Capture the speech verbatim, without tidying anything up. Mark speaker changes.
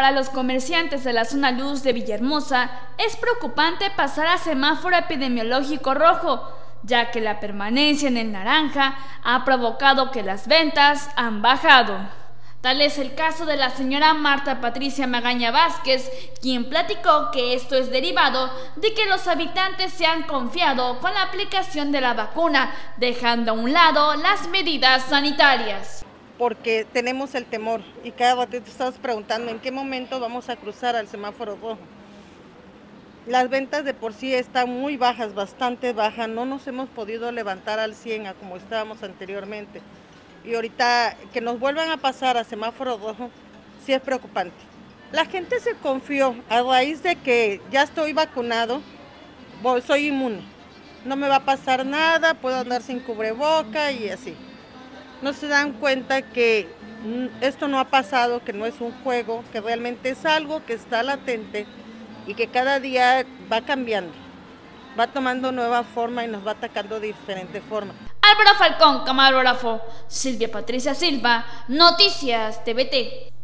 Speaker 1: Para los comerciantes de la zona luz de Villahermosa, es preocupante pasar a semáforo epidemiológico rojo, ya que la permanencia en el naranja ha provocado que las ventas han bajado. Tal es el caso de la señora Marta Patricia Magaña Vázquez, quien platicó que esto es derivado de que los habitantes se han confiado con la aplicación de la vacuna, dejando a un lado las medidas sanitarias.
Speaker 2: Porque tenemos el temor y cada ratito estamos preguntando en qué momento vamos a cruzar al semáforo rojo. Las ventas de por sí están muy bajas, bastante bajas, no nos hemos podido levantar al cien a como estábamos anteriormente. Y ahorita que nos vuelvan a pasar a semáforo rojo, sí es preocupante. La gente se confió a raíz de que ya estoy vacunado, soy inmune, no me va a pasar nada, puedo andar sin cubreboca y así. No se dan cuenta que esto no ha pasado, que no es un juego, que realmente es algo que está latente y que cada día va cambiando, va tomando nueva forma y nos va atacando de diferentes formas.
Speaker 1: Álvaro Falcón, camarógrafo. Silvia Patricia Silva, Noticias T V T.